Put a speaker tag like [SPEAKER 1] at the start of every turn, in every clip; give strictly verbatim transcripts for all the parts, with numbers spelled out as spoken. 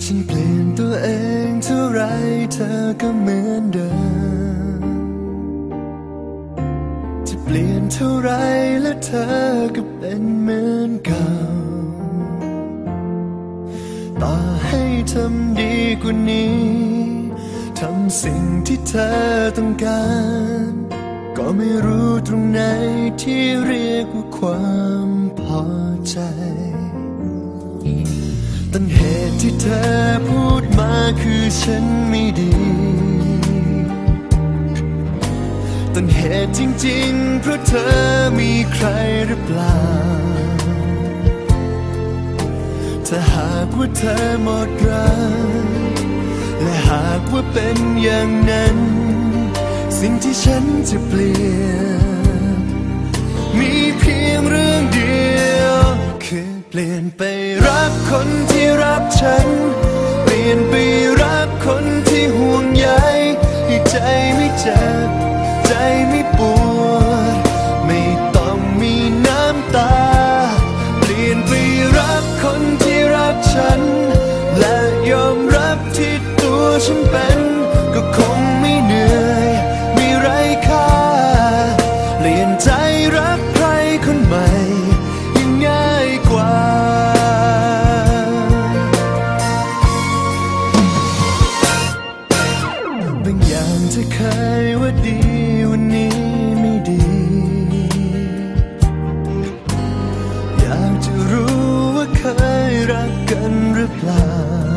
[SPEAKER 1] ฉันเปลี่ยนตัวเองเท่าไรเธอก็เหมือนเดิมจะเปลี่ยนเท่าไรและเธอก็เป็นเหมือนเก่าต่อให้ทำดีกว่านี้ทำสิ่งที่เธอต้องการก็ไม่รู้ตรงไหนที่เรียกว่าความพอใจต้นเหตุที่เธอพูดมาคือฉันไม่ดีต้นเหตุจริงๆเพราะเธอมีใครหรือเปล่าถ้าหากว่าเธอหมดรักและหากว่าเป็นอย่างนั้นสิ่งที่ฉันจะเปลี่ยนมีเพียงเรื่องเดียวคือเปลี่ยนไปรักคนที่รักฉันเปลี่ยนไปรักคนที่ห่วงใยให้ใจไม่เจ็บใจไม่ปวดไม่ต้องมีน้ำตาเปลี่ยนไปรักคนที่รักฉันและยอมรับที่ตัวฉันเป็นก็คงไม่เหนื่อยไม่ไร้ค่าเปลี่ยนใจรักใครคนใหม่ยังง่ายกว่าบางอย่างที่เคยว่าดีวันนี้ไม่ดีอยากจะรู้ว่าเคยรักกันหรือเปล่า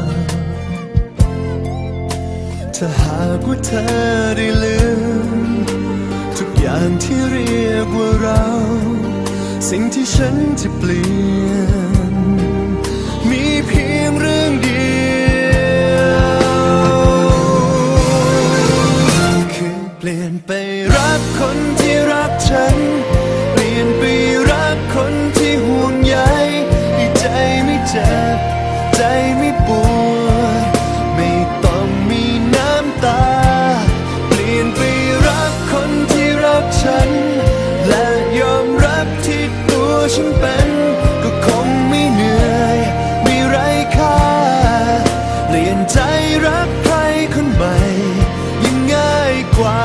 [SPEAKER 1] ถ้าหากว่าเธอได้ลืมทุกอย่างที่เรียกว่าเราสิ่งที่ฉันจะเปลี่ยนมีเพียงเรื่องเดียวคือเปลี่ยนไปรักคนที่รักฉันเปลี่ยนไปรักคนที่ห่วงใยให้ใจไม่เจ็บใจไม่ปวดไม่ต้องมีน้ำตาเปลี่ยนไปรักคนที่รักฉันและยอมรับที่ตัวฉันเป็นก็คงไม่เหนื่อยไม่ไร้ค่าเปลี่ยนใจรักใครคนใหม่ยิ่งง่ายกว่า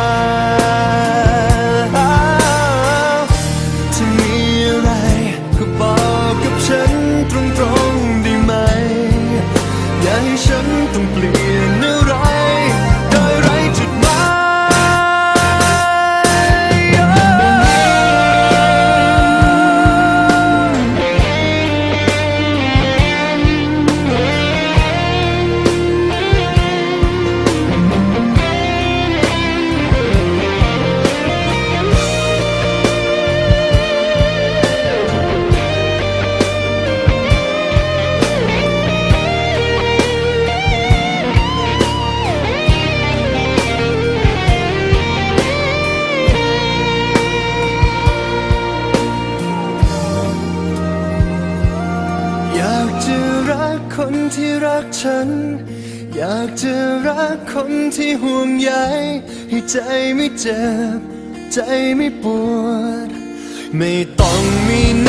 [SPEAKER 1] ถ้ามีอะไรก็บอกกับฉันตรงๆได้ไหมอย่าให้ฉันต้องเปลี่ยนอะไรโดยไร้จุดหมายคนที่รักฉันอยากจะรักคนที่ห่วงใยให้ใจไม่เจ็บใจไม่ปวดไม่ต้องมี